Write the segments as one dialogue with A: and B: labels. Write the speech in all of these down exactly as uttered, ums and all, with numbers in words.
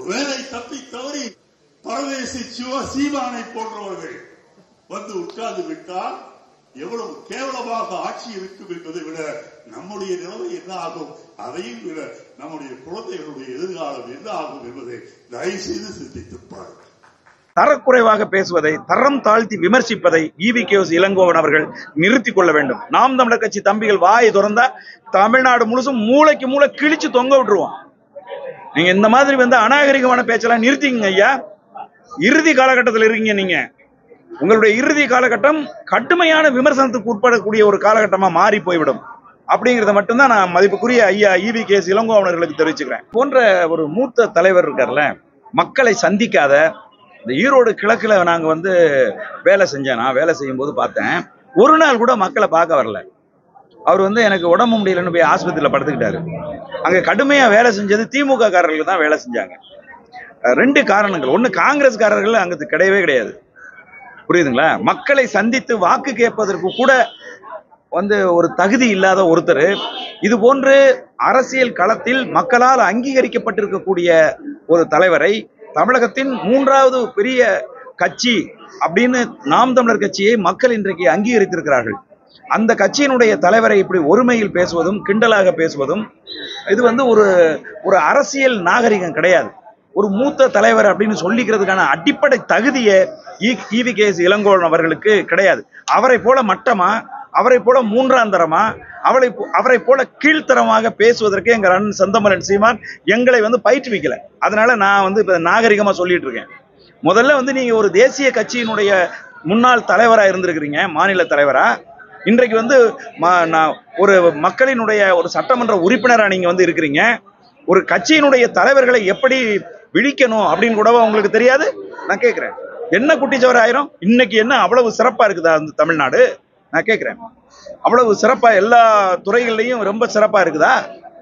A: வேலை தப்பி தவறி பரதேசி சிவ சீமானை போன்றவர்கள் வந்து உட்கார்ந்து விட்டால் எவ்வளவு கேவலமாக ஆட்சி இருக்கும் என்பதை விட நம்முடைய நிலைமை என்ன ஆகும், அதையும் விட நம்முடைய குழந்தைகளுடைய எதிர்காலம் என்ன ஆகும் என்பதை தயவு செய்து சிந்தித்து பாருங்கள்.
B: தரக்குறைவாக பேசுவதை, தரம் தாழ்த்தி விமர்சிப்பதை ஈவி கே எஸ் இளங்கோவன் அவர்கள் நிறுத்திக் கொள்ள வேண்டும். நாம் தமிழர் கட்சி தம்பிகள் வாயை திறந்தா தமிழ்நாடு முழுசும் மூளைக்கு மூளை கிழிச்சு தொங்க விட்டுருவோம். நீங்க இந்த மாதிரி வந்து அநாகரிகமான பேச்செல்லாம் நிறுத்திங்க ஐயா. இறுதி காலகட்டத்தில் இருக்கீங்க நீங்க. உங்களுடைய இறுதி காலகட்டம் கடுமையான விமர்சனத்துக்கு உட்படக்கூடிய ஒரு காலகட்டமா மாறி போய்விடும். அப்படிங்கிறத மட்டும்தான் நான் மதிப்புக்குரிய ஐயா ஈவி கே எஸ் இளங்கோவன் அவர்களுக்கு தெரிவிச்சுக்கிறேன். போன்ற ஒரு மூத்த தலைவர் இருக்கார்ல, மக்களை சந்திக்காத, இந்த ஈரோடு கிழக்குல நாங்க வந்து வேலை செஞ்சேன். நான் வேலை செய்யும் போது பார்த்தேன், ஒரு நாள் கூட மக்களை பார்க்க வரல. அவர் வந்து எனக்கு உடம்பு முடியலன்னு போய் ஆஸ்பத்திரியில படுத்துக்கிட்டாரு. அங்க கடுமையா வேலை செஞ்சது திமுக காரர்கள் தான் வேலை செஞ்சாங்க. ரெண்டு காரணங்கள். ஒண்ணு, காங்கிரஸ்காரர்கள் அங்க கிடையவே கிடையாது. புரியுதுங்களா? மக்களை சந்தித்து வாக்கு கேட்பதற்கு கூட வந்து ஒரு தகுதி இல்லாத ஒருத்தர் இது போன்று அரசியல் களத்தில் மக்களால் அங்கீகரிக்கப்பட்டிருக்கக்கூடிய ஒரு தலைவரை, தமிழகத்தின் மூன்றாவது பெரிய கட்சி அப்படின்னு நாம் தமிழர் கட்சியை மக்கள் இன்றைக்கு அங்கீகரித்திருக்கிறார்கள். அந்த கட்சியினுடைய தலைவரை இப்படி ஒருமையில் பேசுவதும் கிண்டலாக பேசுவதும் இது வந்து ஒரு ஒரு அரசியல் நாகரிகம் கிடையாது. ஒரு மூத்த தலைவர் அப்படின்னு சொல்லிக்கிறதுக்கான அடிப்படை தகுதியை ஈவி கே எஸ் இளங்கோவன் அவர்களுக்கு கிடையாது. அவரை போல மட்டமா, அவரை போல மூன்றாந்தரமா, அவளை அவரை போல கீழ்த்தரமாக பேசுவதற்கு எங்க அண்ணன் செந்தமலன் சீமான் எங்களை வந்து பயிற்றுவிக்கல. அதனால நான் வந்து இப்ப நாகரிகமா சொல்லிட்டு இருக்கேன். முதல்ல வந்து நீங்க ஒரு தேசிய கட்சியினுடைய முன்னாள் தலைவரா இருந்திருக்கிறீங்க, மாநில தலைவரா. இன்றைக்கு வந்து ஒரு மக்களினுடைய ஒரு சட்டமன்ற உறுப்பினரா நீங்க வந்து இருக்கிறீங்க. ஒரு கட்சியினுடைய தலைவர்களை எப்படி விழிக்கணும் அப்படின்னு கூட உங்களுக்கு தெரியாது. நான் கேட்கிறேன், என்ன குட்டிச்சவர் ஆயிரும்? இன்னைக்கு என்ன அவ்வளவு சிறப்பா இருக்குதா அந்த தமிழ்நாடு? நான் கேட்கிறேன், அவ்வளவு சிறப்பா எல்லா துறைகள்லையும் ரொம்ப சிறப்பா இருக்குதா?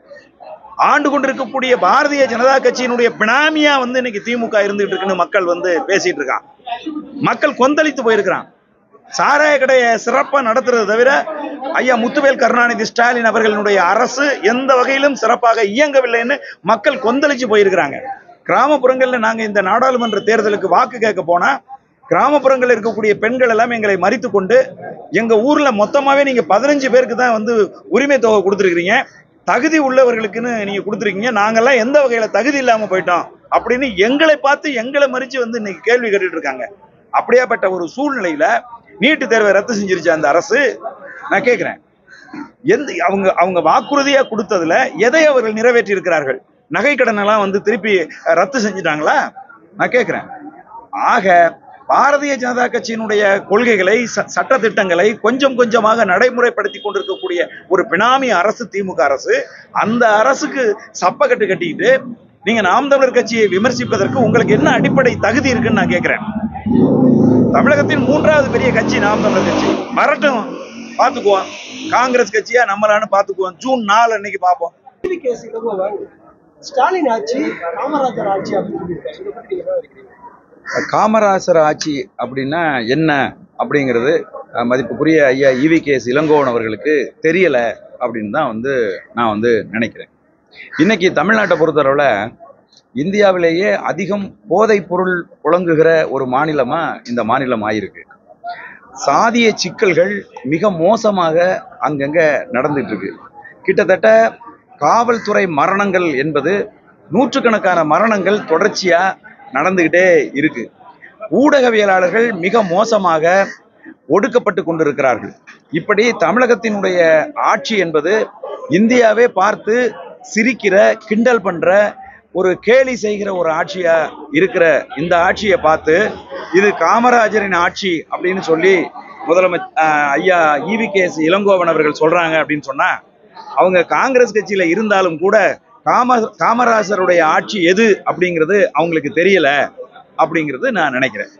B: ஆண்டு கொண்டிருக்கக்கூடிய பாரதிய ஜனதா கட்சியினுடைய பினாமியா வந்து இன்னைக்கு திமுக இருந்துகிட்டு இருக்குன்னு மக்கள் வந்து பேசிட்டு இருக்கான். மக்கள் கொந்தளித்து போயிருக்கிறான். சாராய கடையை சிறப்பா நடத்துறது தவிர ஐயா முத்துவேல் கருணாநிதி ஸ்டாலின் அவர்களுடைய அரசு எந்த வகையிலும் சிறப்பாக இயங்கவில்லைன்னு மக்கள் கொந்தளிச்சு போயிருக்கிறாங்க. கிராமப்புறங்கள்ல நாங்க இந்த நாடாளுமன்ற தேர்தலுக்கு வாக்கு கேட்க போனா, கிராமப்புறங்களில் இருக்கக்கூடிய பெண்கள் எல்லாம் எங்களை மறித்து கொண்டு, எங்க ஊர்ல மொத்தமாவே நீங்க பதினஞ்சு பேருக்கு தான் வந்து உரிமை தொகை கொடுத்துருக்கீங்க, தகுதி உள்ளவர்களுக்குன்னு நீங்க கொடுத்துருக்கீங்க, நாங்கெல்லாம் எந்த வகையில தகுதி இல்லாம போயிட்டோம் அப்படின்னு எங்களை பார்த்து எங்களை மறிச்சு வந்து இன்னைக்கு கேள்வி கேட்டுட்டு இருக்காங்க. அப்படியாப்பட்ட ஒரு சூழ்நிலையில நீட்டு தேர்வை ரத்து செஞ்சிருச்சு அந்த அரசு. நான் கேட்கிறேன், எந்த அவங்க அவங்க வாக்குறுதியா கொடுத்ததுல எதை அவர்கள் நிறைவேற்றி இருக்கிறார்கள்? நகை கடன் எல்லாம் வந்து திருப்பி ரத்து செஞ்சுட்டாங்களா? நான் கேட்கிறேன். ஆக பாரதிய ஜனதா கட்சியினுடைய கொள்கைகளை, சட்ட திட்டங்களை கொஞ்சம் கொஞ்சமாக நடைமுறைப்படுத்தி கொண்டிருக்கக்கூடிய ஒரு பினாமி அரசு திமுக அரசு. அந்த அரசுக்கு சப்பக்கட்டு கட்டிக்கிட்டு நீங்க நாம் தமிழர் கட்சியை விமர்சிப்பதற்கு உங்களுக்கு என்ன அடிப்படை தகுதி இருக்குன்னு நான் கேட்கிறேன். தமிழகத்தின் மூன்றாவது பெரிய கட்சி நாம் தமிழர் கட்சி. மறட்டும், பாத்துக்குவோம். காங்கிரஸ் கட்சியா நம்மளான்னு பாத்துக்குவோம். ஜூன் நாலு அன்னைக்கு பார்ப்போம்.
C: ஸ்டாலின் ஆட்சி காமராஜர் ஆட்சி அப்படின்னு
B: காமராஜர் ஆட்சி அப்படின்னா என்ன அப்படிங்கிறது மதிப்புக்குரிய ஐயா ஈவி கே எஸ் இளங்கோவன் அவர்களுக்கு தெரியல அப்படின்னு தான் வந்து நான் வந்து நினைக்கிறேன். இன்னைக்கு தமிழ்நாட்டை பொறுத்தளவுல இந்தியாவிலேயே அதிகம் போதைப் பொருள் புழங்குகிற ஒரு மாநிலமா இந்த மாநிலம் ஆயிருக்கு. சாதிய சிக்கல்கள் மிக மோசமாக அங்கங்க நடந்துட்டு இருக்கு. கிட்டத்தட்ட காவல்துறை மரணங்கள் என்பது நூற்றுக்கணக்கான மரணங்கள் தொடர்ச்சியா நடந்துகிட்டே இருக்கு. ஊடகவியலாளர்கள் மிக மோசமாக ஒடுக்கப்பட்டு கொண்டிருக்கிறார்கள். இப்படி தமிழகத்தினுடைய ஆட்சி என்பது இந்தியாவே பார்த்து சிரிக்கிற, கிண்டல் பண்ற, ஒரு கேலி செய்கிற ஒரு ஆட்சியா இருக்கிற இந்த ஆட்சியை பார்த்து இது காமராஜரின் ஆட்சி அப்படின்னு சொல்லி முதலமைச்சர் ஐயா ஈவி கே எஸ் இளங்கோவன் அவர்கள் சொல்றாங்க அப்படின்னு சொன்னா, அவங்க காங்கிரஸ் கட்சியில இருந்தாலும் கூட காம காமராஜருடைய ஆட்சி எது அப்படிங்கிறது அவங்களுக்கு தெரியல அப்படிங்கிறது நான் நினைக்கிறேன்.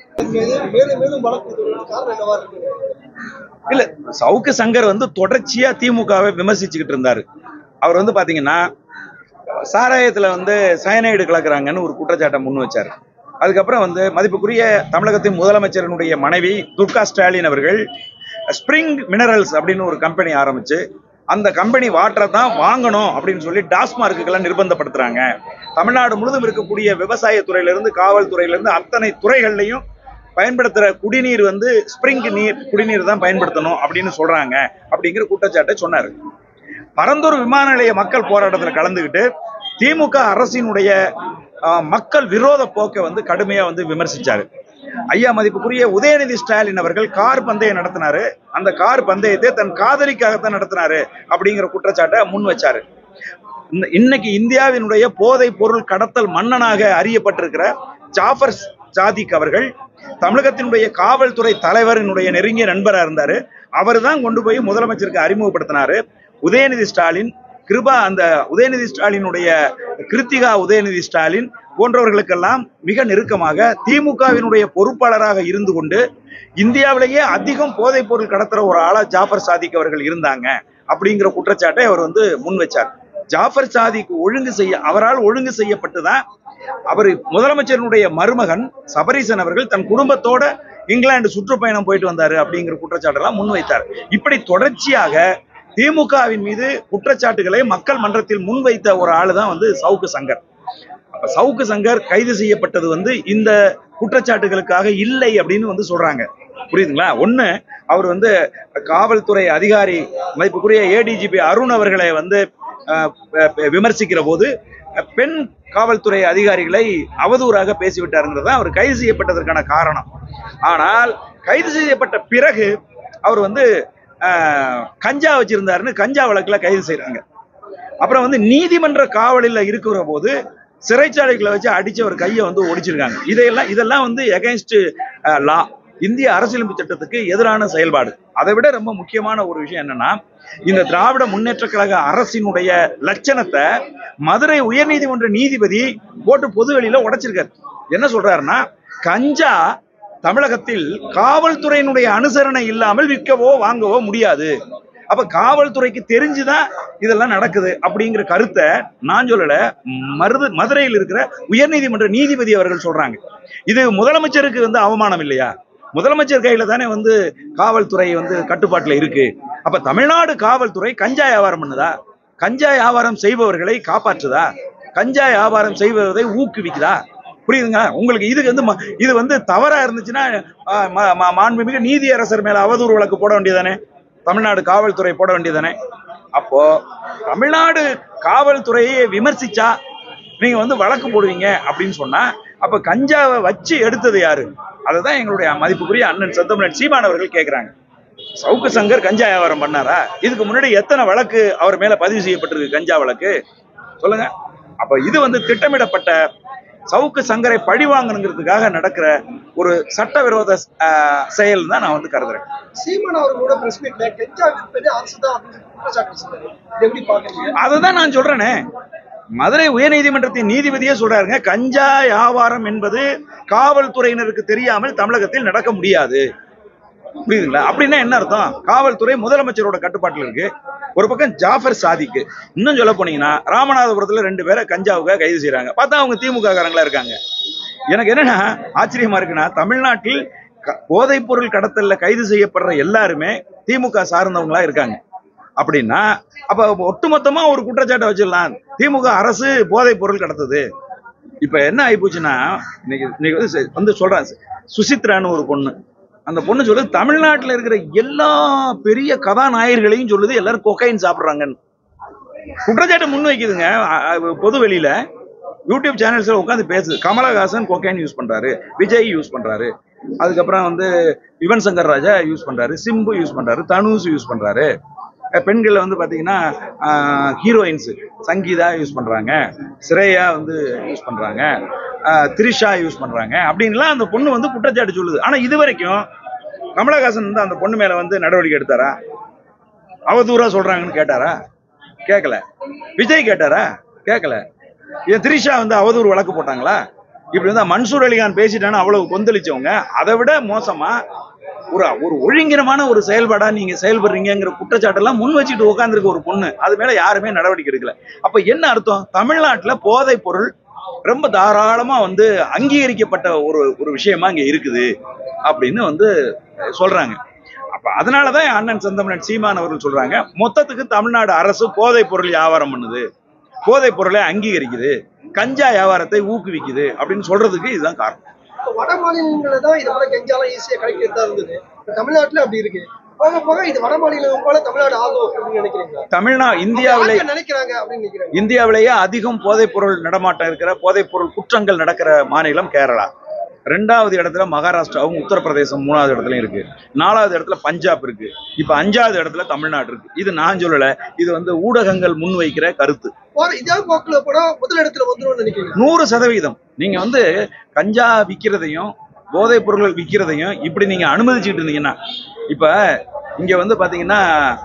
B: இல்ல, சவுக்கு சங்கர் வந்து தொடர்ச்சியா திமுகவை விமர்சிச்சுக்கிட்டு இருந்தாரு. அவர் வந்து பாத்தீங்கன்னா சாராயத்துல வந்து சயனைடு கலக்குறாங்கன்னு ஒரு குற்றச்சாட்டை முன் வச்சாரு. அதுக்கப்புறம் வந்து மதிப்புக்குரிய தமிழகத்தின் முதலமைச்சரினுடைய மனைவி துர்கா ஸ்டாலின் அவர்கள் ஸ்பிரிங் மினரல்ஸ் அப்படின்னு ஒரு கம்பெனி ஆரம்பிச்சு அந்த கம்பெனி வாட்டரை தான் வாங்கணும் அப்படின்னு சொல்லி டாஸ்மார்க்குக்கெல்லாம் நிர்பந்தப்படுத்துறாங்க. தமிழ்நாடு முழுவதும் இருக்கக்கூடிய விவசாய துறையிலிருந்து காவல்துறையிலிருந்து அத்தனை துறைகள்லையும் பயன்படுத்துற குடிநீர் வந்து ஸ்பிரிங் நீர் குடிநீர் தான் பயன்படுத்தணும் அப்படின்னு சொல்றாங்க அப்படிங்கிற குற்றச்சாட்டை சொன்னாரு. பரந்தூர் விமான நிலைய மக்கள் போராட்டத்தில் கலந்துகிட்டு திமுக அரசினுடைய மக்கள் விரோத போக்கை வந்து கடுமையா வந்து விமர்சிச்சாரு. ஐயா மதிப்புக்குரிய உதயநிதி ஸ்டாலின் அவர்கள் கார் பந்தயம் நடத்தினாரு. அந்த கார் பந்தயத்தை தன் காதலிக்காகத்தான் நடத்தினாரு அப்படிங்கிற குற்றச்சாட்டை முன் வச்சாரு. இன்னைக்கு இந்தியாவினுடைய போதை பொருள் கடத்தல் மன்னனாக அறியப்பட்டிருக்கிற ஜாஃபர் சாதிக் அவர்கள் தமிழகத்தினுடைய காவல்துறை தலைவரினுடைய நெருங்கிய நண்பராக இருந்தாரு. அவர் தான் கொண்டு போய் முதலமைச்சருக்கு அறிமுகப்படுத்தினாரு. உதயநிதி ஸ்டாலின் கிருபா அந்த உதயநிதி ஸ்டாலினுடைய கிருத்திகா உதயநிதி ஸ்டாலின் போன்றவர்களுக்கெல்லாம் மிக நெருக்கமாக திமுகவினுடைய பொறுப்பாளராக இருந்து கொண்டு இந்தியாவிலேயே அதிகம் போதைப் பொருள் கடத்துற ஒரு ஆளா ஜாஃபர் சாதிக் அவர்கள் இருந்தாங்க அப்படிங்கிற குற்றச்சாட்டை அவர் வந்து முன் வச்சார். ஜாஃபர் சாதிக் ஒழுங்கு செய்ய அவரால் ஒழுங்கு செய்யப்பட்டுதான் அவர் முதலமைச்சருடைய மருமகன் சபரீசன் அவர்கள் தன் குடும்பத்தோட இங்கிலாந்து சுற்றுப்பயணம் போயிட்டு வந்தாரு அப்படிங்கிற குற்றச்சாட்டெல்லாம் முன் வைத்தார். இப்படி தொடர்ச்சியாக திமுகவின் மீது குற்றச்சாட்டுகளை மக்கள் மன்றத்தில் முன்வைத்த ஒரு ஆளு தான் வந்து சவுக்கு சங்கர். அப்ப சவுக்கு சங்கர் கைது செய்யப்பட்டது வந்து இந்த குற்றச்சாட்டுகளுக்காக இல்லை அப்படின்னு வந்து சொல்றாங்க. புரியுதுங்களா? ஒண்ணு, அவர் வந்து காவல்துறை அதிகாரி மதிப்புக்குரிய ஏடிஜிபி அருண் அவர்களை வந்து விமர்சிக்கிற போது பெண் காவல்துறை அதிகாரிகளை அவதூறாக பேசிவிட்டாருங்கிறத அவர் கைது செய்யப்பட்டதற்கான காரணம். ஆனால் கைது செய்யப்பட்ட பிறகு அவர் வந்து கஞ்சா வச்சிருந்தாருன்னு கஞ்சா வழக்குல கைது செய்யறாங்க. அப்புறம் வந்து நீதிமன்ற காவலில் இருக்கிற போது சிறைச்சாலைகளை வச்சு அடிச்சு அவர் கையை வந்து ஒடிச்சிருக்காங்க. இதையெல்லாம் இதெல்லாம் வந்து எகைன்ஸ்ட் லா, இந்திய அரசியலமைப்பு சட்டத்துக்கு எதிரான செயல்பாடு. அதை விட ரொம்ப முக்கியமான ஒரு விஷயம் என்னன்னா, இந்த திராவிட முன்னேற்ற கழக அரசினுடைய லட்சணத்தை மதுரை உயர்நீதிமன்ற நீதிபதி போட்டு பொதுவெளியில உடைச்சிருக்காரு. என்ன சொல்றாருன்னா, கஞ்சா தமிழகத்தில் காவல்துறையினுடைய அனுசரணை இல்லாமல் விற்கவோ வாங்கவோ முடியாது. அப்ப காவல்துறைக்கு தெரிஞ்சுதான் இதெல்லாம் நடக்குது அப்படிங்கிற கருத்தை நான் சொல்லல, மருது மதுரையில் இருக்கிற உயர்நீதிமன்ற நீதிபதி அவர்கள் சொல்றாங்க. இது முதலமைச்சருக்கு வந்து அவமானம் இல்லையா? முதலமைச்சர் கையில தானே வந்து காவல்துறை வந்து கட்டுப்பாட்டுல இருக்கு. அப்ப தமிழ்நாடு காவல்துறை கஞ்சா வியாபாரம் பண்ணுதா? கஞ்சா வியாபாரம் செய்பவர்களை காப்பாற்றுதா? கஞ்சா வியாபாரம் செய்வதை ஊக்குவிக்குதா? புரியுதுங்க உங்களுக்கு? இதுக்கு வந்து இது வந்து தவறா இருந்துச்சுன்னா மாண்புமிகு நீதியரசர் மேல அவதூறு வழக்கு போட வேண்டியதானே, தமிழ்நாடு காவல்துறை போட வேண்டியதானே. அப்போ தமிழ்நாடு காவல்துறையை விமர்சிச்சா நீங்க வந்து வழக்கு போடுவீங்க அப்படின்னு சொன்னா, அப்ப கஞ்சாவை வச்சு எடுத்தது யாரு? அதுதான் எங்களுடைய மதிப்புக்குரிய அண்ணன் செந்தமிழன் சீமான் அவர்கள் கேட்கிறாங்க. சவுக்கு சங்கர் கஞ்சா வியாபாரம் பண்ணாரா? இதுக்கு முன்னாடி எத்தனை வழக்கு அவர் மேல பதிவு செய்யப்பட்டிருக்கு கஞ்சா வழக்கு? சொல்லுங்க. அப்ப இது வந்து திட்டமிடப்பட்ட சவுக்கு சங்கரை பழி வாங்கணுங்கிறதுக்காக நடக்கிற ஒரு சட்டவிரோத செயல் தான் நான் வந்து கருதுறேன்.
C: சீமான் அவர்களோட பிரஸ் மீட்ல கஞ்சா விற்பது அரசுதான் அப்படின்னு குற்றச்சாட்டு சொன்னாரு. எப்படி பாக்குறீங்க?
B: அததான் நான் சொல்றேனே, மதுரை உயர்நீதிமன்றத்தின் நீதிபதியே சொல்றாருங்க, கஞ்சா வியாபாரம் என்பது காவல்துறையினருக்கு தெரியாமல் தமிழகத்தில் நடக்க முடியாது. புரியுதுங்களா? அப்படின்னா என்ன அர்த்தம்? காவல்துறை முதலமைச்சரோட கட்டுப்பாட்டில் இருக்கு. ஒரு பக்கம் ஜாஃபர் சாதிக்கு, இன்னும் சொல்ல போனீங்கன்னா ராமநாதபுரத்துல ரெண்டு பேரை கஞ்சாவுக்காக கைது செய்யறாங்க. பார்த்தா அவங்க திமுக காரங்களா இருக்காங்க. எனக்கு என்னன்னா ஆச்சரியமா இருக்குன்னா, தமிழ்நாட்டில் போதைப் பொருள் கடத்தல்ல கைது செய்யப்படுற எல்லாருமே திமுக சார்ந்தவங்களா இருக்காங்க. அப்படின்னா அப்ப ஒட்டுமொத்தமா ஒரு குற்றச்சாட்டை வச்சிடலாம், திமுக அரசு போதைப் பொருள் கடத்துது. இப்ப என்ன ஆகி போச்சுன்னா, இன்னைக்கு இன்னைக்கு வந்து சொல்றேன், சுசித்ரான்னு ஒரு பொண்ணு, அந்த பொண்ணு சொல்லுது தமிழ்நாட்டில் இருக்கிற எல்லா பெரிய கதாநாயகர்களையும் சொல்லுது எல்லாரும் கொக்கைன் சாப்பிடுறாங்கன்னு குற்றச்சாட்டை முன் வைக்குதுங்க. பொது வெளியில யூடியூப் சேனல்ஸ்ல உட்காந்து பேசுது. கமலஹாசன் கொக்கைன் யூஸ் பண்றாரு, விஜய் யூஸ் பண்றாரு, அதுக்கப்புறம் வந்து யுவன் சங்கர் ராஜா யூஸ் பண்றாரு, சிம்பு யூஸ் பண்றாரு, தனுஷ் யூஸ் பண்றாரு. பெண்கள் வந்து பாத்தீங்கன்னா ஹீரோயின்ஸ் சங்கீதா யூஸ் பண்றாங்க, ஸ்ரேயா வந்து யூஸ் பண்றாங்க, திரிஷா யூஸ் பண்றாங்க அப்படின்லாம் அந்த பொண்ணு வந்து குற்றச்சாட்டு சொல்லுது. ஆனா இது வரைக்கும் கமலஹாசன் வந்து அந்த பொண்ணு மேல வந்து நடவடிக்கை எடுத்தாரா? அவதூறா சொல்றாங்கன்னு கேட்டாரா? கேட்கல. விஜய் கேட்டாரா? கேட்கல. ஏன் திரிஷா வந்து அவதூறு வழக்கு போட்டாங்களா? இப்படி வந்து மன்சூர் அலிகான் பேசிட்டான்னு அவ்வளவு கொந்தளிச்சவங்க. அதை விட மோசமா ஒரு ஒரு ஒழுங்கினமான ஒரு செயல்பாடா நீங்க செயல்படுறீங்கிற குற்றச்சாட்டெல்லாம் முன் வச்சுட்டு உட்காந்துருக்க ஒரு பொண்ணு, அது மேல யாருமே நடவடிக்கை எடுக்கல. அப்ப என்ன அர்த்தம்? தமிழ்நாட்டுல போதைப் பொருள் ரொம்ப தாராளமா வந்து அங்கீகரிக்கப்பட்ட ஒரு ஒரு விஷயமா இங்க இருக்குது அப்படின்னு வந்து சொல்றாங்க. அப்ப அதனாலதான் அண்ணன் செந்தமிழன் சீமான் அவர்கள் சொல்றாங்க, மொத்தத்துக்கு தமிழ்நாடு அரசு போதைப் பொருள் வியாபாரம் பண்ணுது. போதைப் பொருளை அங்கீகரிக்குது, கஞ்சா வியாபாரத்தை ஊக்குவிக்குது அப்படின்னு சொல்றதுக்கு இதுதான் காரணம்.
C: வட மாநிலங்கள தான் இதை போல கெஞ்சாலாம் ஈஸியா கிடைக்கிறதா இருந்தது. தமிழ்நாட்டுல அப்படி இருக்கு. போக போக இது வட மாநிலம் போல தமிழ்நாடு ஆகும் அப்படின்னு நினைக்கிறீங்களா?
B: தமிழ்நாடு இந்தியாவிலே
C: நினைக்கிறாங்க அப்படின்னு நினைக்கிறேன்.
B: இந்தியாவிலேயே அதிகம் போதைப் பொருள் நடமாட்டம் இருக்கிற போதைப் பொருள் குற்றங்கள் நடக்கிற மாநிலம் கேரளா. ரெண்டாவது இடத்துல மகாராஷ்டிராவும் உத்தரப்பிரதேசம் மூணாவது இடத்துலயும் இருக்கு. நாலாவது இடத்துல பஞ்சாப் இருக்கு. இப்ப அஞ்சாவது இடத்துல தமிழ்நாடு இருக்கு. இது நான் சொல்லல, இது வந்து ஊடகங்கள் முன்வைக்கிற கருத்து.
C: இதே போக்குல போனா முதல் இடத்துல வந்துடும் நினைக்கிறீங்க? நூறு
B: சதவீதம். நீங்க வந்து கஞ்சா விற்கிறதையும் போதைப் பொருட்கள் விற்கிறதையும் இப்படி நீங்க அனுமதிச்சுட்டு இருந்தீங்கன்னா, இப்ப இங்க வந்து பாத்தீங்கன்னா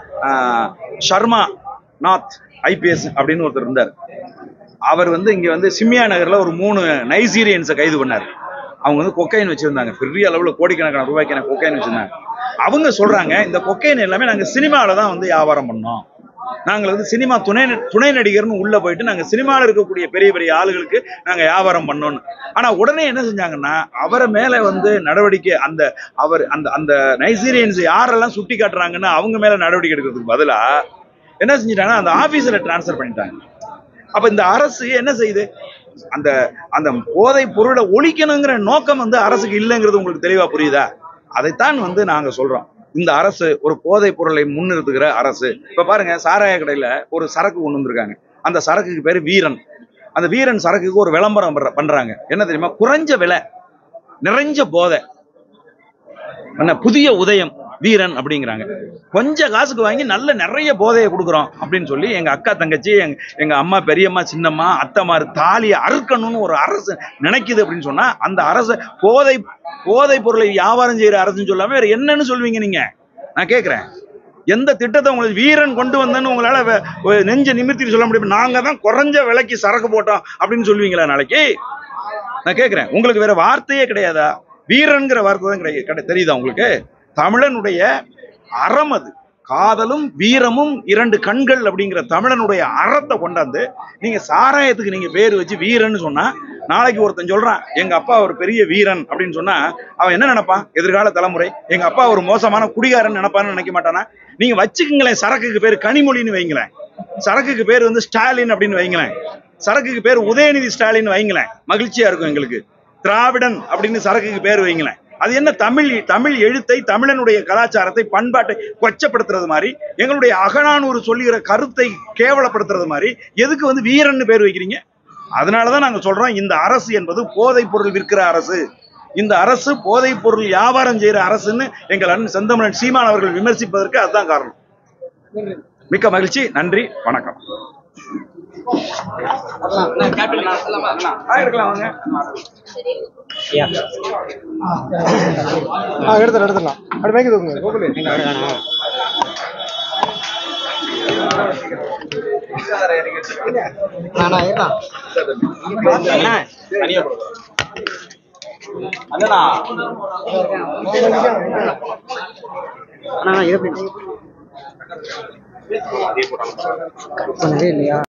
B: சர்மா நாத் ஐபிஎஸ் அப்படின்னு ஒருத்தர் இருந்தார். அவர் வந்து இங்க வந்து சிம்மியா நகர்ல ஒரு மூணு நைஜீரியன்ஸை கைது பண்ணாரு. அவங்க வந்து கொக்கைன் வச்சிருந்தாங்க, பெரிய அளவுல கோடிக்கணக்கான ரூபாய்க்கான கொக்கைன் வச்சிருந்தாங்க. அவங்க சொல்றாங்க, இந்த கொக்கைன் எல்லாமே நாங்க சினிமாவில தான் வந்து வியாபாரம் பண்ணோம், நாங்கள் வந்து சினிமா துணை துணை நடிகர்னு உள்ள போயிட்டு நாங்க சினிமாவில் இருக்கக்கூடிய பெரிய பெரிய ஆளுகளுக்கு நாங்க வியாபாரம் பண்ணோம்னு. ஆனா உடனே என்ன செஞ்சாங்கன்னா, அவரை மேல வந்து நடவடிக்கை அந்த அவர் அந்த அந்த நைஜீரியன்ஸ் யாரெல்லாம் சுட்டி காட்டுறாங்கன்னு அவங்க மேல நடவடிக்கை எடுக்கிறதுக்கு பதிலா என்ன செஞ்சிட்டாங்கன்னா அந்த ஆபீசரை டிரான்ஸ்பர் பண்ணிட்டாங்க. அப்ப இந்த அரசு என்ன செய்யுது, அந்த அந்த போதை பொருளை ஒழிக்கணுங்கிற நோக்கம் வந்து அரசுக்கு இல்லைங்கிறது உங்களுக்கு தெளிவா புரியுதா? அதைத்தான் வந்து நாங்க சொல்றோம். இந்த அரசு ஒரு போதைப் பொருளை முன்னிறுத்துகிற அரசு. இப்ப பாருங்க, சாராய கடையில ஒரு சரக்கு கொண்டு வந்திருக்காங்க. அந்த சரக்குக்கு பேரு வீரன். அந்த வீரன் சரக்குக்கு ஒரு விளம்பரம் பண்றாங்க. என்ன தெரியுமா? குறைஞ்ச விலை, நிறைஞ்ச போதை, புதிய உதயம் வீரன் அப்படிங்கிறாங்க. கொஞ்ச காசுக்கு வாங்கி நல்ல நிறைய போதையை கொடுக்குறோம் அப்படின்னு சொல்லி எங்க அக்கா தங்கச்சி, எங்க எங்க அம்மா பெரியம்மா சின்னம்மா அத்தைமாரு தாலியை அறுக்கணும்னு ஒரு அரசு நினைக்குது அப்படின்னு சொன்னா, அந்த அரசு போதை போதை பொருளை வியாபாரம் செய்யற அரசுன்னு சொல்லாம வேற என்னன்னு சொல்வீங்க நீங்க? நான் கேட்கிறேன், எந்த திட்டத்தை உங்களுக்கு வீரன் கொண்டு வந்தேன்னு உங்களால நெஞ்ச நிமிர்த்தி சொல்ல முடியும்? நாங்க தான் குறைஞ்ச விலைக்கு சரக்கு போட்டோம் அப்படின்னு சொல்லுவீங்களா நாளைக்கு? நான் கேட்கிறேன், உங்களுக்கு வேற வார்த்தையே கிடையாதா? வீரன்கிற வார்த்தை தான் கிடையாது. தெரியுதா உங்களுக்கு? தமிழனுடைய அறம் அது. காதலும் வீரமும் இரண்டு கண்கள் அப்படிங்கிற தமிழனுடைய அறத்தை கொண்டாந்து நீங்க சாராயத்துக்கு நீங்க பேர் வச்சு வீரன்னு சொன்னா, நாளைக்கு ஒருத்தன் சொல்றான் எங்க அப்பா ஒரு பெரிய வீரன் அப்படின்னு சொன்னா அவன் என்ன நினைப்பான்? எதிர்கால தலைமுறை எங்க அப்பா ஒரு மோசமான குடிகாரன் நினைப்பான்னு நினைக்க மாட்டானா? நீங்க வச்சுக்குங்களேன், சரக்குக்கு பேர் கனிமொழின்னு வைங்களேன், சரக்குக்கு பேர் வந்து ஸ்டாலின் அப்படின்னு வைங்களேன், சரக்குக்கு பேர் உதயநிதி ஸ்டாலின் வைங்களேன், மகிழ்ச்சியா இருக்கும் எங்களுக்கு. திராவிடன் அப்படின்னு சரக்குக்கு பேர் வைங்களேன். அது என்ன தமிழ் தமிழ் எழுத்தை, தமிழனுடைய கலாச்சாரத்தை, பண்பாட்டை கொச்சப்படுத்துறது மாதிரி, எங்களுடைய அகநானூறு சொல்லுகிற கருத்தை கேவலப்படுத்துறது மாதிரி எதுக்கு வந்து வீரன்னு பேர் வைக்கிறீங்க? அதனாலதான் நாங்க சொல்றோம், இந்த அரசு என்பது போதைப் பொருள் விற்கிற அரசு. இந்த அரசு போதைப் பொருள் வியாபாரம் செய்யற அரசுன்னு எங்கள் அண்ணன் செந்தமிழன் சீமான் அவர்கள் விமர்சிப்பதற்கு அதுதான் காரணம். மிக்க மகிழ்ச்சி, நன்றி, வணக்கம்.
C: எடுத்துலாம் எடுத்துலாம் அப்படி மேய்க்க தூக்குங்க. இல்லையா